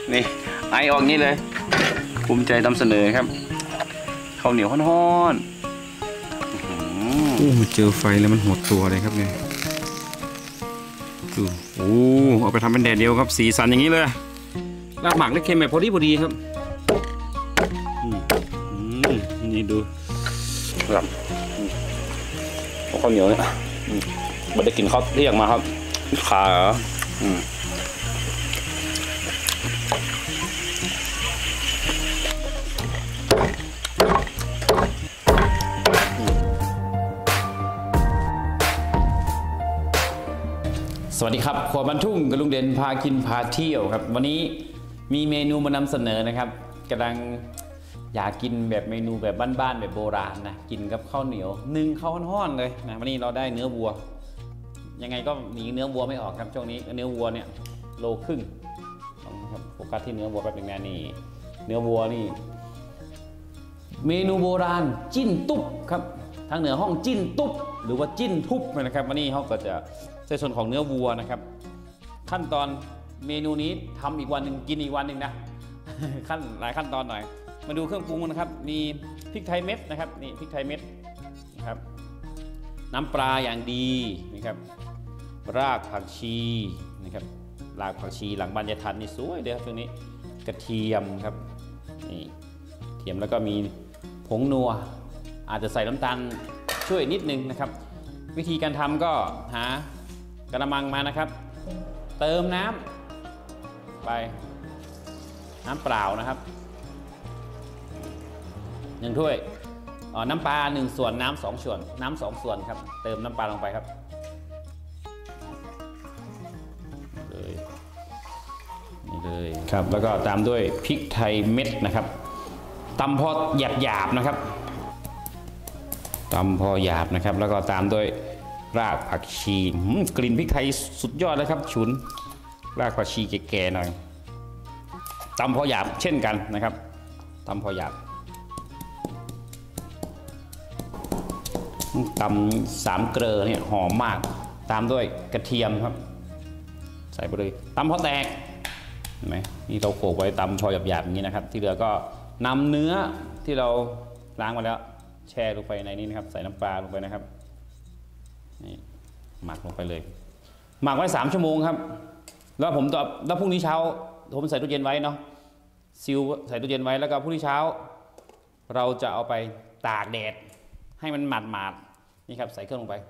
นี่ไอออกงี้เลยภูมิใจนำเสนอครับข้าวเหนียวฮ้อนๆโอ้เจอไฟแล้วมันหดตัวเลยครับเนี่ยโอ้เอาไปทำเป็นแดดเดียวครับสีสันอย่างนี้เลยรากหมากได้เค็มแบบพอดีครับนี่ดูครับข้าวเหนียวเนี่ยไม่ได้กินข้าวเที่ยงมาครับขาสวัสดีครับครัวบ้านทุ่งกับลุงเด่นพากินพาเที่ยวครับวันนี้มีเมนูมานำเสนอนะครับกำลังอยากกินแบบเมนูแบบบ้านๆแบบโบราณนะกินกับข้าวเหนียวนึ่งข้าวห้อนๆเลยนะวันนี้เราได้เนื้อวัวยังไงก็หนีเนื้อวัวไม่ออกครับช่วงนี้เนื้อวัวเนี่ยโลครึ่งครับโฟกัสที่เนื้อวัวแบบนี้นี่เนื้อวัวนี่เมนูโบราณจิ้นตุ๊บครับทางเหนือห้องจิ้นตุ๊บหรือว่าจิ้นทุบนะครับวันนี้เขาก็จะใส่ส่วนของเนื้อวัวนะครับขั้นตอนเมนูนี้ทำอีกวันหนึ่งกินอีกวันหนึ่งนะหลายขั้นตอนหน่อยมาดูเครื่องปรุงนะครับมีพริกไทยเม็ดนะครับนี่พริกไทยเม็ดนะครับน้ำปลาอย่างดีนะครับรากผักชีนะครับรากผักชีหลังบานยายทันนี่สวยเลยครับช่วงนี้กระเทียมครับนี่เทียมแล้วก็มีผงนัวอาจจะใส่น้ำตาลช่วยนิดนึงนะครับวิธีการทำก็หากระมังมานะครับเติมน้ำไปน้ำเปล่านะครับ1 ถ้วยน้ำปลา1 ส่วนน้ำ2 ส่วนน้ำ2 ส่วนครับเติมน้ำปลาลงไปครับนี่เลยครับแล้วก็ตามด้วยพริกไทยเม็ดนะครับตำพอหยาบๆนะครับตำพอหยาบนะครับแล้วก็ตามด้วยรากผักชีกลิ่นพริกไทยสุดยอดเลยครับฉุนรากผักชีแก่ๆหน่อยตำพอหยาบเช่นกันนะครับตำพอหยาบตำ3 เกลือเนี่ยหอมมากตามด้วยกระเทียมครับใส่ไปเลยตำพอแตกเห็นไหมนี่เราโขลกไว้ตำพอหยาบๆอย่างนี้นะครับที่เหลือก็นำเนื้อที่เราล้างมาแล้วแช่ลงไปในนี้นะครับใส่น้ำปลาลงไปนะครับนี่หมักลงไปเลยหมักไว้3 ชั่วโมงครับแล้วพรุ่งนี้เช้าผมใส่ตู้เย็นไว้เนาะซิลใส่ตู้เย็นไว้แล้วก็พรุ่งนี้เช้าเราจะเอาไปตากแดดให้มันหมาดๆนี่ครับใส่เครื่องลงไป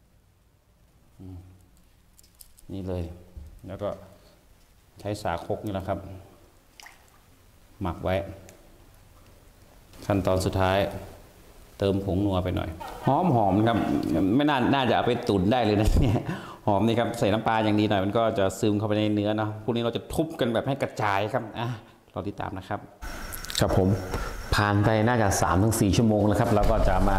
นี่เลยแล้วก็ใช้สาครกนี่แหละครับหมักไว้ขั้นตอนสุดท้ายเติมผงนัวไปหน่อยหอมครับไม่น่าจะเอาไปตุ๋นได้เลยนะเนี่ยหอมนี่ครับใส่น้ำปลาอย่างดีหน่อยมันก็จะซึมเข้าไปในเนื้อเนาะพวกนี้เราจะทุบกันแบบให้กระจายครับรอติดตามนะครับครับผมผ่านไปน่าจะ 3-4 ชั่วโมงแล้วครับแล้วก็จะมา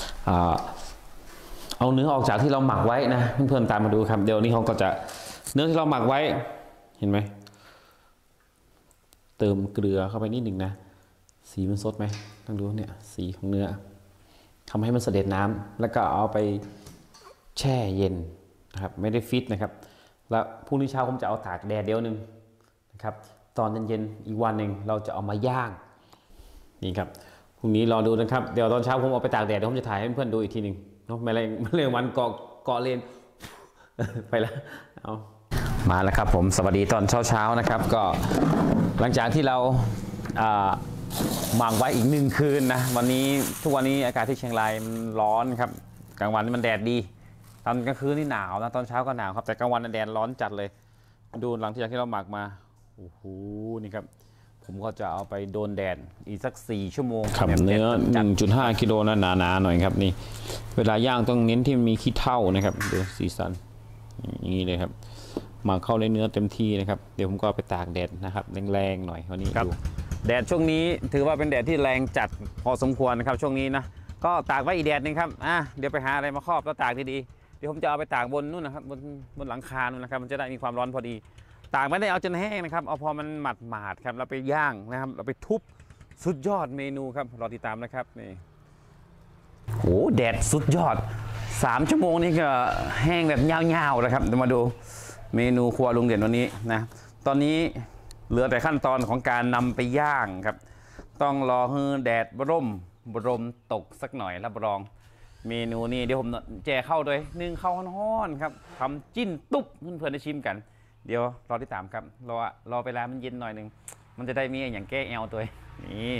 เอาเนื้อออกจากที่เราหมักไว้นะเพื่อนๆตามมาดูครับเดี๋ยวนี้เขาก็จะเนื้อที่เราหมักไว้เห็นไหมเติมเกลือเข้าไปนิดหนึ่งนะสีมันสดไหมต้องดูเนี่ยสีของเนื้อทำให้มันเสด็จน้ำแล้วก็เอาไปแช่เย็นนะครับไม่ได้ฟิตนะครับแล้วพรุ่งนี้เช้าผมจะเอาตากแดดเดียวนึงนะครับตอนเย็นๆอีกวันหนึ่งเราจะเอามาย่างนี่ครับพรุ่งนี้รอดูนะครับเดี๋ยวตอนเช้าผมเอาไปตากแดดเดี๋ยวผมจะถ่ายให้เพื่อนๆดูอีกทีหนึ่งเนาะไม่เลยวันเกาะเลนไปแล้วเอามาแล้วครับผมสวัสดีตอนเช้านะครับก็หลังจากที่เราหมักไว้อีก1 คืนนะทุกวันนี้อากาศที่เชียงรายมันร้อนครับกลางวันมันแดดดีตอนกลางคืนนี่หนาวนะตอนเช้าก็หนาวครับแต่กลางวันแดดร้อนจัดเลยดูหลังจากที่เราหมักมาโอ้โหนี่ครับผมก็จะเอาไปโดนแดดอีกสัก4 ชั่วโมงครับเนื้อ 1.5 กิโลนะหนาๆหน่อยครับนี่เวลาย่างต้องเน้นที่มีขี้เถ้านะครับดูสีสันอย่างนี้เลยครับหมักเข้าในเนื้อเต็มที่นะครับเดี๋ยวผมก็ไปตากแดดนะครับแรงๆหน่อยวันนี้ดูแดดช่วงนี้ถือว่าเป็นแดดที่แรงจัดพอสมควรนะครับช่วงนี้นะก็ตากไว้อีกแดดนึงครับเดี๋ยวไปหาอะไรมาครอบแล้วตากดีๆเดี๋ยวผมจะเอาไปตากบนนู่นนะครับบนหลังคานู่นนะครับมันจะได้มีความร้อนพอดีตากไม่ได้เอาจนแห้งนะครับเอาพอมันหมาดครับเราไปย่างนะครับเราไปทุบสุดยอดเมนูครับรอติดตามนะครับนี่โอ้แดดสุดยอด3 ชั่วโมงนี่ก็แห้งแบบยาวๆนะครับเดี๋ยวมาดูเมนูครัวลุงเด่นวันนี้นะตอนนี้เหลือแต่ขั้นตอนของการนำไปย่างครับต้องรอให้แดดบรมตกสักหน่อยรับรองเมนูนี้เดี๋ยวผมแจกเข้าด้วยนึ่งข้าวฮ้อนๆครับทำจิ้นตุ๊บเพื่อนๆได้ชิมกันเดี๋ยวรอที่ตามครับรอเวลามันเย็นหน่อยหนึ่งมันจะได้มีอย่างแก้แอลตัวนี่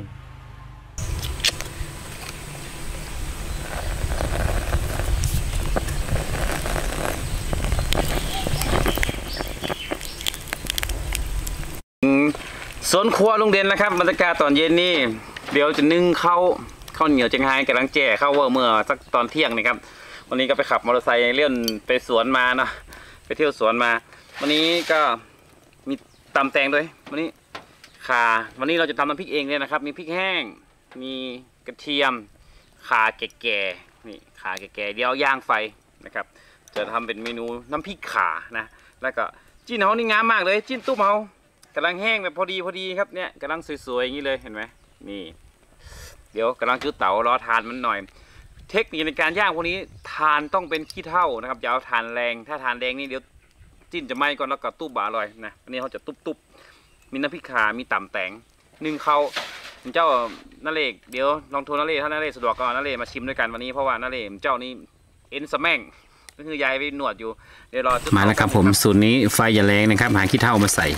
สวนครัวลุงเด่นนะครับบรรยากาศตอนเย็นนี่เดี๋ยวจะนึ่งข้าวเหนียวเจียงไฮ้กำลังแจ่ข้าวเมื่อสักตอนเที่ยงนี่ครับวันนี้ก็ไปขับมอเตอร์ไซค์เลื่อนไปสวนมาเนาะไปเที่ยวสวนมาวันนี้ก็มีตำแตงด้วยวันนี้ข่าวันนี้เราจะทำน้ำพริกเองเลยนะครับมีพริกแห้งมีกระเทียมข่าแก่ๆนี่ข่าแก่ๆเดี๋ยวย่างไฟนะครับจะทำเป็นเมนูน้ำพริกข่านะแล้วก็จิ้นเขานี่งามมากเลยจิ้นตุ้มเขากำลังแห้งแบบพอดีครับเนี่ยกำลังสวยๆอย่างนี้เลยเห็นไหมนี่เดี๋ยวกำลังจุดเตารอทานมันหน่อยเทคนิคในการย่างพวกนี้ทานต้องเป็นขี้เถ้านะครับอย่าเอาทานแรงถ้าทานแรงนี่เดี๋ยวจิ้นจะไหม้ก่อนแล้วก็ตุ้บบ่าอร่อยนะอันนี้เขาจะตุบมีน้ำพริกข่ามีต่ำแตงนึ่งเขาเจ้านาเลกเดี๋ยวลองโทรนาเลถ้านาเลสะดวกก็นาเลมาชิมด้วยกันวันนี้เพราะว่านาเลเจ้านี่เอ็นสแม่งก็คือยายไปหนวดอยู่เดี๋ยวรอมาแล้วครับผมสูตรนี้ไฟอย่าแรงนะครับหาขี้เถ้ามาใส่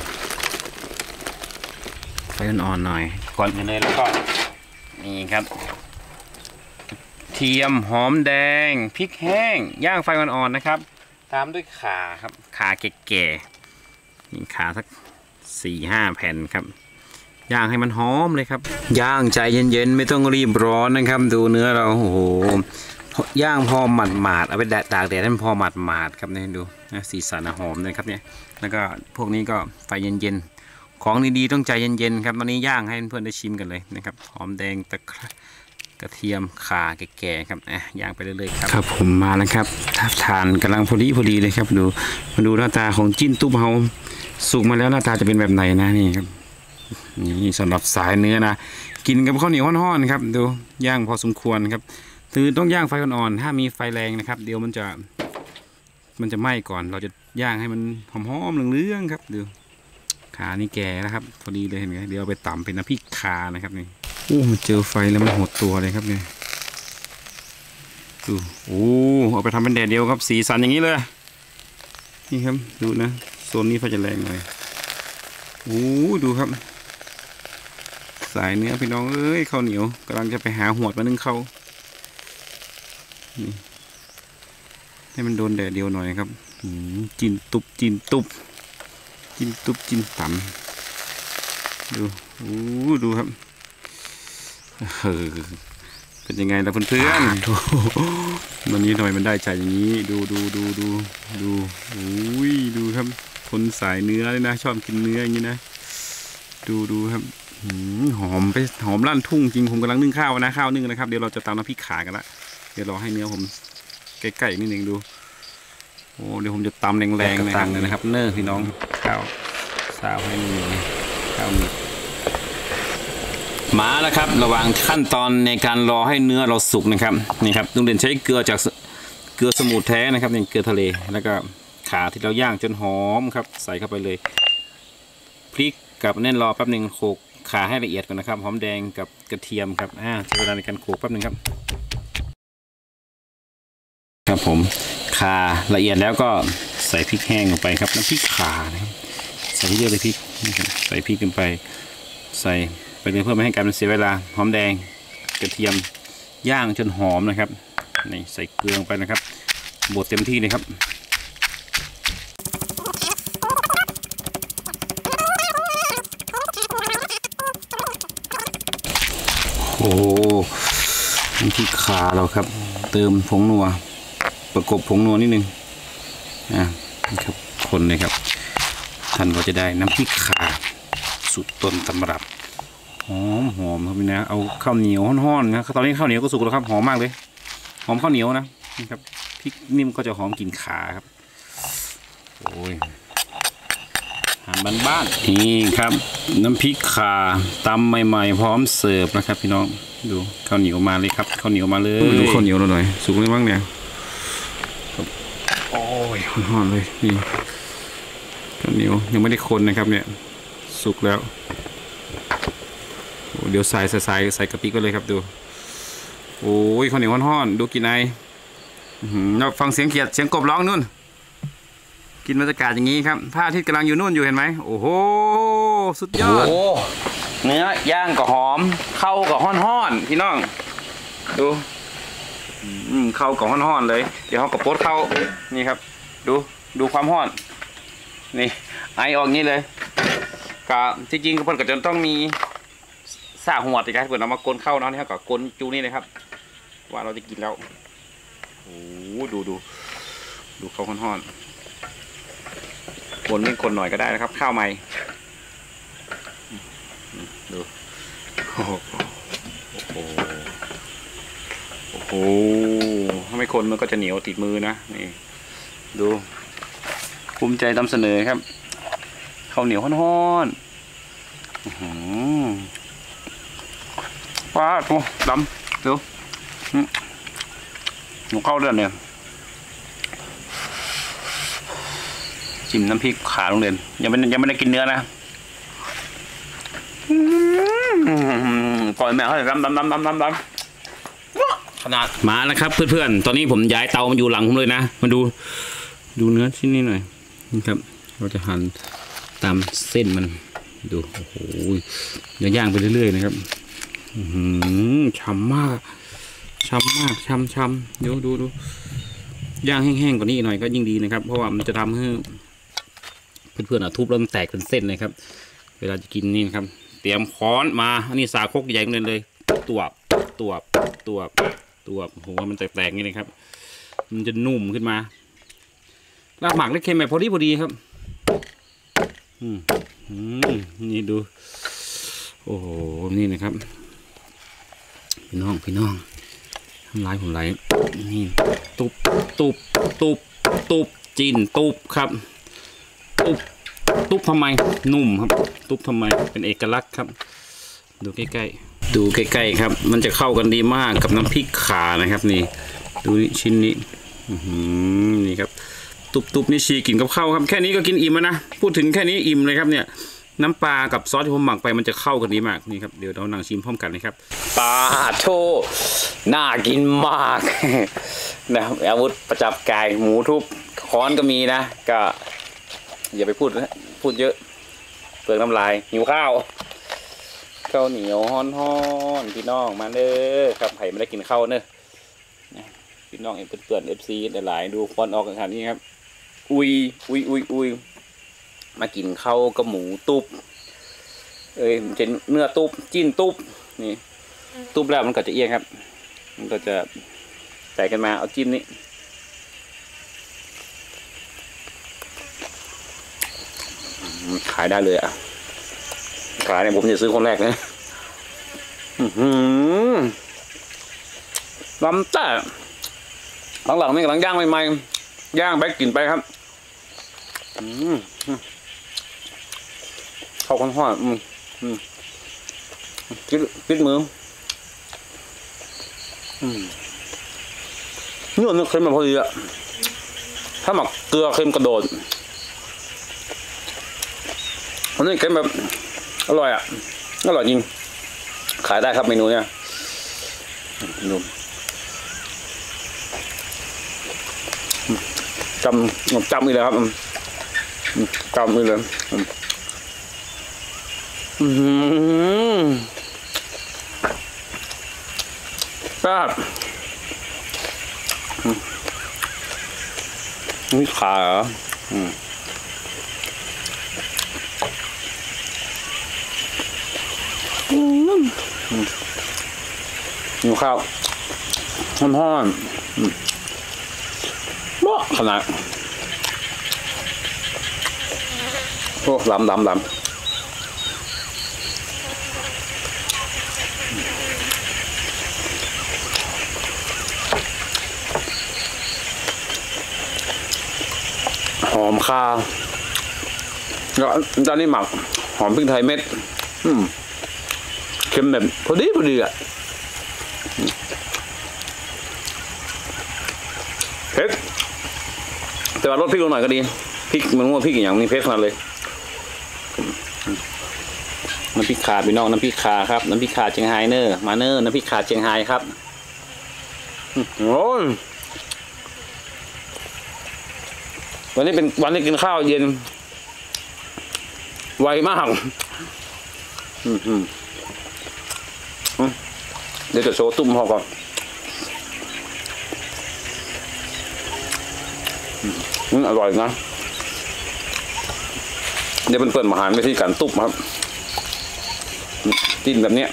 ไฟอ่อนๆหน่อยก่อนอื่นเลยแล้วก็นี่ครับเทียมหอมแดงพริกแห้งย่างไฟอ่อนๆนะครับตามด้วยข่าครับข่าแก่ๆนี่ข่าสัก 4-5 แผ่นครับย่างให้มันหอมเลยครับย่างใจเย็นๆไม่ต้องรีบร้อนนะครับดูเนื้อเราโอ้โหย่างพอหมาดๆเอาไปตากแดดให้มันพอหมาดๆครับนี่ดูนะสีสันหอมนะครับเนี่ยแล้วก็พวกนี้ก็ไฟเย็นๆของดีๆต้องใจเย็นๆครับวันนี้ย่างให้เพื่อนๆได้ชิมกันเลยนะครับหอมแดงตะไคร้กระเทียมข่าแก่ๆครับย่างไปเรื่อยๆครับผมมาแล้วครับทานกำลังพอดีเลยครับมาดูหน้าตาของจิ้นตุ๊บเฮาสุกมาแล้วหน้าตาจะเป็นแบบไหนนะนี่ครับนี่สำหรับสายเนื้อนะกินกับข้าวเหนียวฮ้อนๆครับดูย่างพอสมควรครับคือต้องย่างไฟอ่อนๆถ้ามีไฟแรงนะครับเดี๋ยวมันจะไหม้ก่อนเราจะย่างให้มันหอมๆเหลืองๆครับดูขานี่แก่แล้วครับพอดีเลยเห็นไหมเดี๋ยวเอาไปตำเป็นน้ำพริกขานะครับนี่โอ้มันเจอไฟแล้วมันหดตัวเลยครับเนี่ยดูโอ้เอาไปทำเป็นแดดเดียวครับสีสันอย่างนี้เลยนี่ครับดูนะโซนนี้ไฟจะแรงหน่อยโอ้ดูครับสายเนื้อพี่น้องเอ้ยข้าวเหนียวกำลังจะไปหาหวดมานึ่งข้าวนี่ให้มันโดนแดดเดียวหน่อยครับจิ้นตุบต่ำดูครับเป็นยังไงล่ะเพื่อนๆวันนี้ทำไมมันได้ใจอย่างนี้ดูอุ้ยดูครับคนสายเนื้อเลยนะชอบกินเนื้ออย่างนี้นะดูครับหอมลั่นทุ่งจริงผมกำลังนึ่งข้าวนะข้าวนึ่งนะครับเดี๋ยวเราจะตำน้ำพริกขากันละเดี๋ยวรอให้เนื้อผมใกล้ๆนิดนึงดูโอ้เดี๋ยวผมจะตำแรงๆเลยนะครับเนื้อพี่น้องข้าวสาวให้มีข้าวมีมาแล้วครับระหว่างขั้นตอนในการรอให้เนื้อเราสุกนะครับนี่ครับลุงเด่นใช้เกลือจากเกลือสมุทรแท้นะครับนี่เกลือทะเลแล้วก็ขาที่เราย่างจนหอมครับใส่เข้าไปเลยพริกกับแน่นรอแป๊บหนึ่งโขลกขาให้ละเอียดก่อนนะครับหอมแดงกับกระเทียมครับใช้เวลาในการโขลกแป๊บหนึ่งครับครับผมขาละเอียดแล้วก็ใส่พริกแห้งลงไปครับน้ำพริกขานะครับใส่เยอะเลยพริกใส่พริกลงไปใส่ไปเพื่อไม่ให้การมันเสียเวลาหอมแดงกระเทียมย่างจนหอมนะครับนี่ใส่เกลือลงไปนะครับบดเต็มที่เลยครับโอ้น้ำพริกขาเราครับเติมผงนัวประกบผงนัวนิดนึงครับคนเลยครับท่านก็จะได้น้ำพริกขาสูตรต้นตำรับหอมครับพี่นะเอาข้าวเหนียวฮ้อนๆนะตอนนี้ข้าวเหนียวก็สุกแล้วครับหอมมากเลยหอมข้าวเหนียวนะนี่ครับพริกนิ่มก็จะหอมกลิ่นขาครับโอ้ยอาหารบ้านๆนี่ครับน้ำพริกขาตำใหม่ๆพร้อมเสิร์ฟนะครับพี่น้องดูข้าวเหนียวมาเลยครับข้าวเหนียวมาเลยดูข้าวเหนียวเราหน่อยสุกเลยบ้างเนี่ยโอ้ยฮ้อนๆเลยนี่ข้าวเหนียวยังไม่ได้คนนะครับเนี่ยสุกแล้วเดี๋ยวใส่กะปิก็เลยครับดูโอ้ยข้าวเหนียวห่อนๆดูกินไอเราฟังเสียงเขียดเสียงกบร้องนู่นกินบรรยากาศอย่างนี้ครับพระอาทิตย์กำลังอยู่นู่นอยู่เห็นไหมโอ้โหสุดยอดเนื้อย่างก็หอมเข้าก็ห่อนๆพี่น้องดูเข้าก็ห่อนๆเลยเดี๋ยวเขาก็โพสเข้านี่ครับดูความห่อนนี่ไอออกนี้เลยก็ที่จริงก็เพิ่นก็จะต้องมีสาหัวติครับเพิ่นเอามากลเข้าเนาะนี่ครับก็กลจูนี่เลยครับว่าเราจะกินแล้วโอ้ดูเข้าห่อนๆกลนี่กลหน่อยก็ได้นะครับข้าวใหม่ดูโอ้โหถ้าไม่คนมันก็จะเหนียวติดมือนะนี่ดูภูมิใจนำเสนอครับข้าวเหนียวห่อนๆว้าตัวดำดูหนูเข้าเดือนเนี่ยจิ้มน้ำพริกขาโรงเรียนยังไม่ได้กินเนื้อนะปล่อยแม่เขาเลยดำขนาดมาแล้วครับเพื่อนๆตอนนี้ผมย้ายเตามาอยู่หลังผมเลยนะมาดูเนื้อชิ้นนี้หน่อยนี่ครับเราจะหั่นตามเส้นมันดูโอ้โหเนื้อย่างไปเรื่อยๆนะครับฉ่ำมากฉ่ำดูย่างแห้งๆกว่านี้หน่อยก็ยิ่งดีนะครับเพราะว่ามันจะทำให้เพื่อนๆทุบแล้วมันแตกเป็นเส้นเลยครับเวลาจะกินนี่นะครับเตรียมค้อนมาอันนี้สาคกใหญ่เลยตัวโหมันแตกๆนี่เลยครับมันจะนุ่มขึ้นมาลาบหมักได้เค็มแบบพอดีครับนี่ดูโอ้โหนี่นะครับพี่น้องทำลายผมไหลนี่ตุบจีนตุบครับตุบทำไมนุ่มครับตุบทำไมเป็นเอกลักษณ์ครับดูใกล้ๆครับมันจะเข้ากันดีมากกับน้ำพริกขานะครับนี่ดูชิ้นนี้นี่ครับตุบนี่ชีกินกับข้าวครับแค่นี้ก็กินอิ่มแล้วนะพูดถึงแค่นี้อิ่มเลยครับเนี่ยน้ำปลากับซอสที่ผมหมักไปมันจะเข้ากันดีมากนี่ครับเดี๋ยวเรานั่งชิมพร้อมกันนะครับปลาโชน่ากินมากนะอาวุธประจับกายหมูทุบค้อนก็มีนะก็อย่าไปพูดเยอะเปลืองน้ำลายหิวข้าวเหนียวฮ้อนพี่น้องมาเด้อครับไผ่ไม่ได้กินข้าวเนอะพี่น้องเอ็นเพื่อนFC หลายๆดูฟอนออกกันขนาดนี้ครับอุยมากินข้าวกับหมูตุบเป็นเนื้อตุบจิ้นตุบนี่ตุบแล้วมันก็จะเอียงครับมันก็จะใส่กันมาเอาจิ้มนี่ขายได้เลยอ่ะขายเนี่ยผมจะซื้อคนแรกนะลำแต่หลังๆนี่กำลังย่างใหม่ๆย่างไปกินไปครับเข้ากันห่อปิดมือเนื้อเค็มแบบพอดีอะถ้าหมักเกลือเค็มกระโดดอันนี้เค็มแบบอร่อยอะอร่อยจริงขายได้ครับเมนูเนี้ยดูจำอีกแล้วครับจำอีกเลยครับนี่ขาเหรอหิวข้าวห่อนๆบ้าขนาดโอ้ล้ำหอมคาแล้วตอนนี้หมักหอมพริกไทยเม็ดเค็มแบบพอดีอ่ะเผ็ดแต่ว่าลดพริกลงหน่อยก็ดีพริกมันว่าพริกอย่างนี้เผ็ดขนาดเลยน้ำพริกขาพี่น้องน้ำพริกขาครับน้ำพริกขาเชียงไฮ้เนอร์มาเนอร์น้ำพริกขาเชียงไฮ้ครับโอ้ยวันนี้เป็นวันที่กินข้าวเย็นไวมากเดี๋ยวจะโชว์ตุ้มเขาก่อนอร่อยนะเดี๋ยวเปิดมาหารวิธีการตุ้มครับจิ้มแบบเนี้ย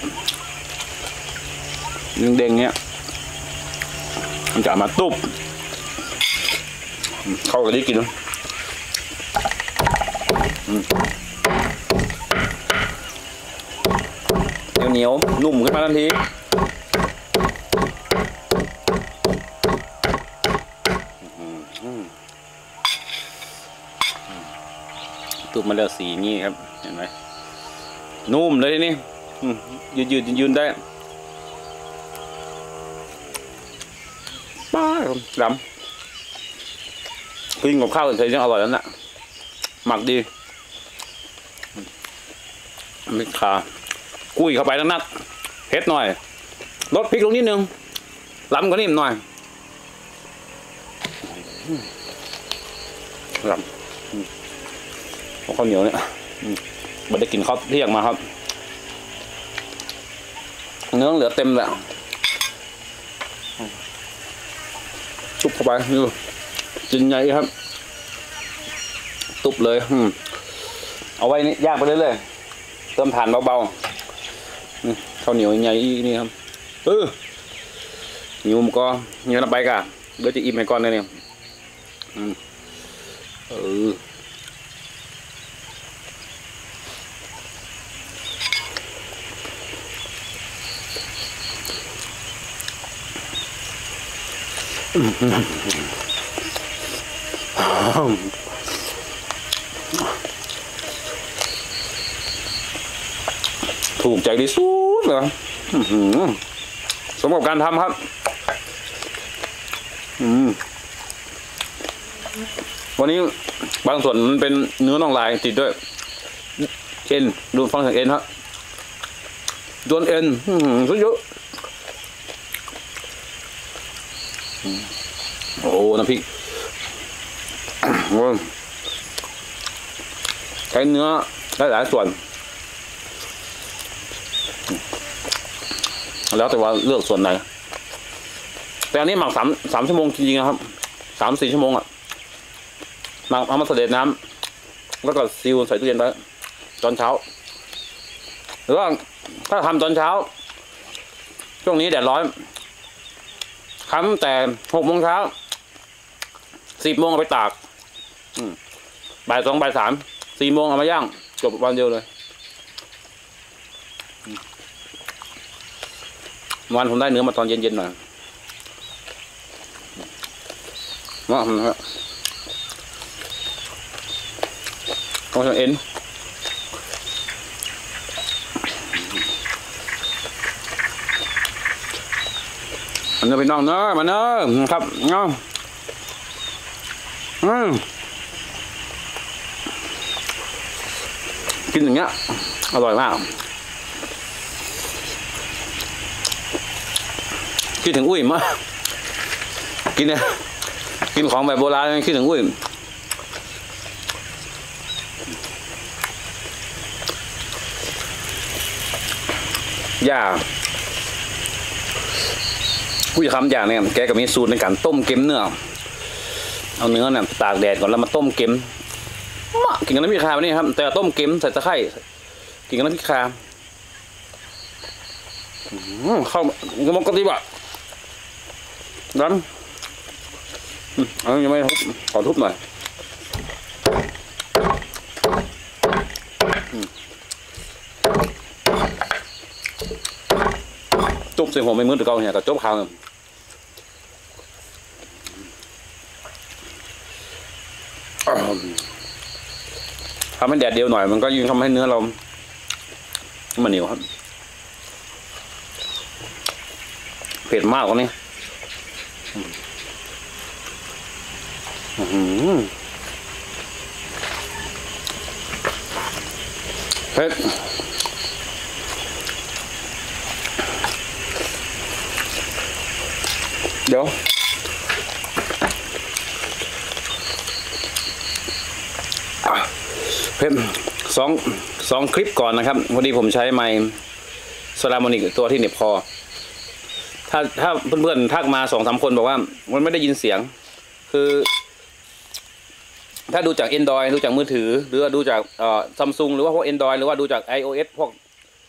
เด้งๆเนี้ยมันจะมาตุ้มเข้ากันได้กินเหนียวนุ่มขึ้นมาทันทีตุ้มมาแล้วสีนี้ครับเห็นไหมนุ่มเลยนี่ยืนได้ป้าดำกินกับข้าวใส่ยังอร่อยแล้วน่ะหมักดีไม่ขากุ้ยเข้าไปนักเผ็ดหน่อยลดพริกลงนิดนึงล้ำกว่านี้หน่อยล้ำข้าวเหนียวเนี่ยไม่ได้กินข้าวเที่ยงมาครับเนื้อเหลือเต็มแล้วตุบเข้าไปนี่จินใหญ่ครับตุบเลยเอาไว้นี่ย่างไปเรื่อยๆเติมถ่านเบาๆข้าวเหนียวใหญ่นี่ครับหิวมันก็เหนียวน้ำไปกะเดี๋ยวจะอิ่มให้ก่อนเลยเนี่ยถูกใจที่สุดเลยสมกับการทำครับวันนี้บางส่วนมันเป็นเนื้อน่องลายติดด้วยเอ็นดูฟังเสียงเอ็นครับโดนเอ็นเยอะโอ้น้ำพริกใช้เนื้อได้หลายส่วนแล้วแต่ว่าเลือกส่วนไหนแต่อันนี้หมักสามชั่วโมงจริงๆนะครับ3-4 ชั่วโมงอ่ะหมักเอามาเสด็จน้ำแล้วก็ซีลใส่ตู้เย็นไว้ตอนเช้าหรือว่าถ้าทำตอนเช้าช่วงนี้แดดร้อนคั้นแต่6 โมงเช้า10 โมงเอาไปตากบ่าย 2 บ่าย 3 4 โมงเอามาย่างจบวันเดียวเลยวันผมได้เนื้อมาตอนเย็นๆหน่อยว่าครับเอาเอ็นอันนี้ไปน้องเนอะมาเนอะครับเนาะกินอย่างเงี้ยอร่อยมากคิดถึงอุ้ยมากกินเนี่ยกินของแบบโบราณคิดถึงอุ้ยย่าผู้จะทำอย่างเนี่ยแกก็มีสูตรในการต้มเค็มเนื้อเอาเนื้อเนี่ยตากแดดก่อนแล้วมาต้มเค็มกินกับน้ำพริกคาแบบนี้ครับแต่ต้มเค็มใส่ตะไคร้กินกับน้ำพริกคาเข้ากระมกกระติบอะดันยังไม่ทุบขอทุบหน่อยจุ๊บใส่หัวไม่มือตะเกาเนี่ยกับจุ๊บข้าวทำให้แดดเดียวหน่อยมันก็ยิ่งทำให้เนื้อเรามันเหนียวครับเผ็ดมากกว่านี้เผ็ดเดี๋ยวเพิ่มสองคลิปก่อนนะครับพอดีผมใช้ไมค์โซลาร์โมนิกตัวที่เหน็บคอถ้าเพื่อนๆทักมา2-3 คนบอกว่ามันไม่ได้ยินเสียงคือถ้าดูจาก Android ดูจากมือถือหรือว่าดูจากSamsung หรือว่าพวก Android หรือว่าดูจาก iOS พวก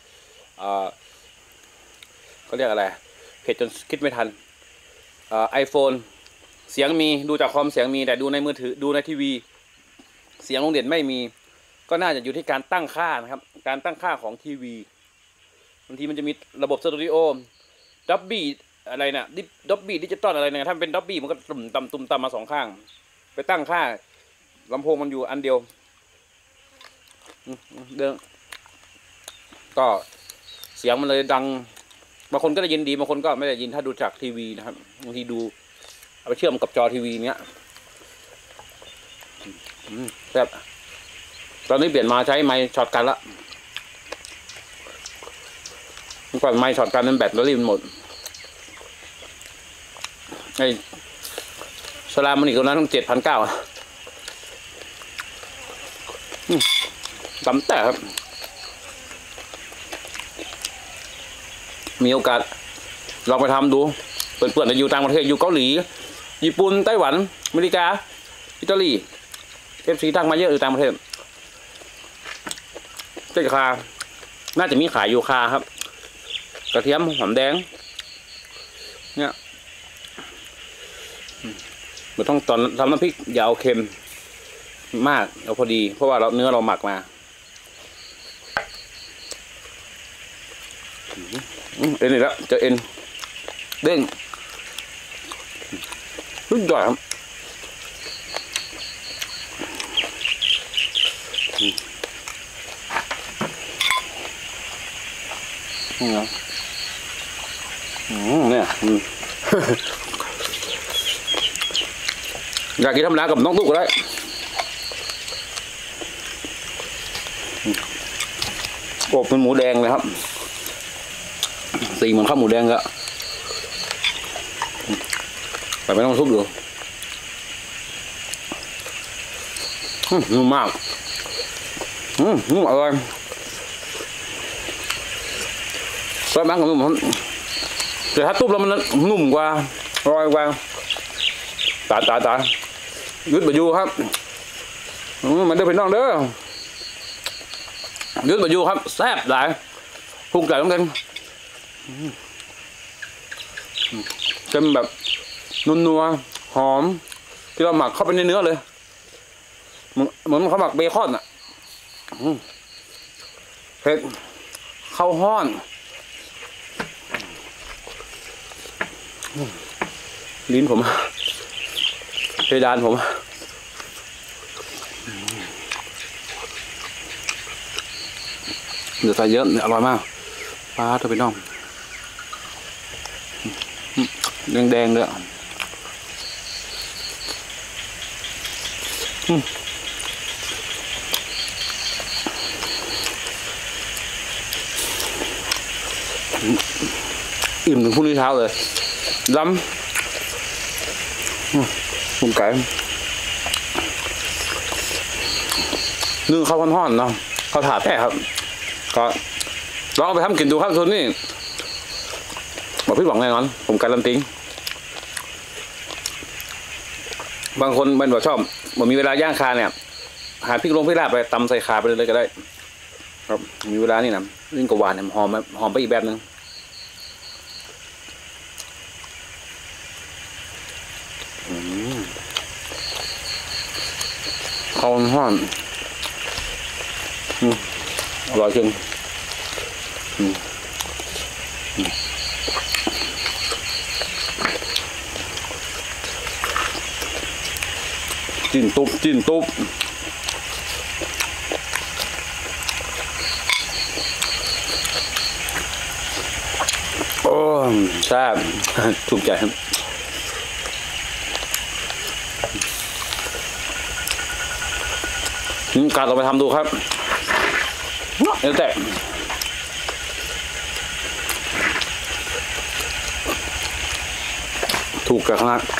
เขาเรียกอะไรเพจจนคิดไม่ทันiPhone เสียงมีดูจากคอมเสียงมีแต่ดูในมือถือดูในทีวีเสียงลงเด่นไม่มีก็น่าจะอยู่ที่การตั้งค่านะครับการตั้งค่าของทีวีบางทีมันจะมีระบบสตูดิโอดับบี้อะไรนะดับบี้ดิจิตอลอะไรเนี่ยถ้าเป็นดับบี้มันก็ตุ่มต่ำมา2 ข้างไปตั้งค่าลำโพงมันอยู่อันเดียวเดิมก็เสียงมันเลยดังบางคนก็ได้ยินดีบางคนก็ไม่ได้ยินถ้าดูจากทีวีนะครับบางทีดูเอาไปเชื่อมกับจอทีวีเนี้ยแบบตอนนี้เปลี่ยนมาใช้ไมค์ช็อตกันละเมื่อก่อนไมค์ช็อตกันนั้นแบตเตอรี่มันหมดไอ้โซลาร์มันอีกตัวนั้นต้อง7,900ต่ำแต่ครับมีโอกาสลองไปทำดูเปิดอยู่ต่างประเทศอยู่เกาหลีญี่ปุ่นไต้หวันอเมริกาอิตาลีFCตั้งมาเยอะอยู่ต่างประเทศเจ๊คาน่าจะมีขายอยู่คาครับกระเทียมหอมแดงเนี่ยเราต้องตอนทำน้ำพริกอย่าเอาเค็มมากเอาพอดีเพราะว่าเนื้อเราหมักมาเอ็นอีกแล้วจะเอ็นเด้งรุ่นใหญ่ครับเนี่ยอยากกินธรรมดากับน้องตุ๊กก็ได้โอบเป็นหมูแดงเลยครับสีเหมือนข้าวหมูแดงก็แต่ไม่ต้องทุบดูนุ่มมากนุ่มอร่อยซอสบ้างกับนุ่มแต่ถ้าทุบแล้วมันนุ่มกว่าอร่อยกว่าตายุดบะยูครับมันเด้อพี่น้องเด้อยุดบะยูครับแซ่บหลายภูมิใจต้องกันเป็นแบบนัวหอมที่เราหมักเข้าไปในเนื้อเลยเหมือนเขาหมักเบคอนอ่ะเผ็ดข้าวห้อนลิ้นผมเพดานผมเดี๋ยวใส่เยอะอร่อยมากปลาเธอไปน้องแดงเลยอิ่มถึงพรุ่งนี้เช้าเลยล้ำผมไก่นึ่งข้าวห่อนๆเนาะข้าวถาดแท้ครับก็ลองเอาไปทำกินดูครับทุนนี่บอกพี่หวังแน่นอนผมการันตีบางคนมันบอกชอบบอกมีเวลาย่างคาเนี่ยหาพริกลงพริกลาบไปตำใส่ขาไปเลยก็ได้ครับมีเวลานี่นะยิ่งกว่าหวานหอมไปอีกแบบนึงข้าวห่อนอร่อยจริงจิ้นตุ๊บโอ้แซ่บถูกใจครับการลองไปทำดูครับเดี๋ยวแต่ถูกกับขนาด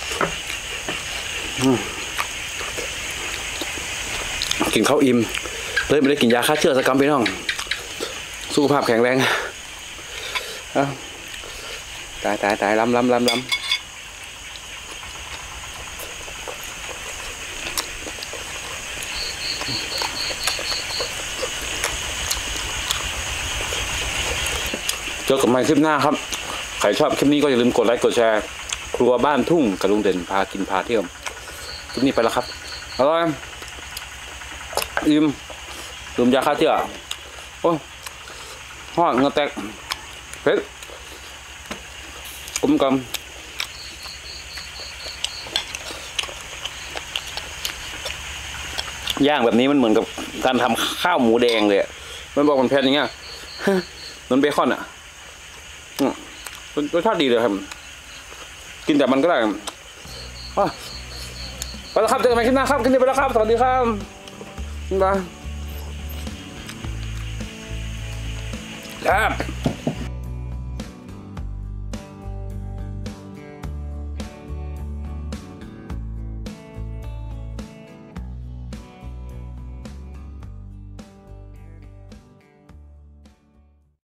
กินข้าวอิ่มเลยไม่ได้กินยาฆ่าเชื้อสักกำพี่น้องสุขภาพแข็งแรงตายล้ำเจอกันใหม่คลิปหน้าครับใครชอบคลิปนี้ก็อย่าลืมกดไลค์กดแชร์ครัวบ้านทุ่งกับลุงเด่นพากินพาเที่ยวคลิปนี้ไปแล้วครับอร่อยอิ่มดื่มยาฆ่าเชื้อโอ้หอดเงาแตกเผ็ดกลมกล่อมย่างแบบนี้มันเหมือนกับการทำข้าวหมูแดงเลยมันบอกมันเผ็ดอย่างเงี้ยมันเบคอนอ่ะรสชาติดีเลยครับกินแต่มันก็ได้ไปแล้วครับเจอกันใหม่คลิปหน้าครับคลิปนี้ไปแล้วครับสวัสดีครับบ๊ายบายครับ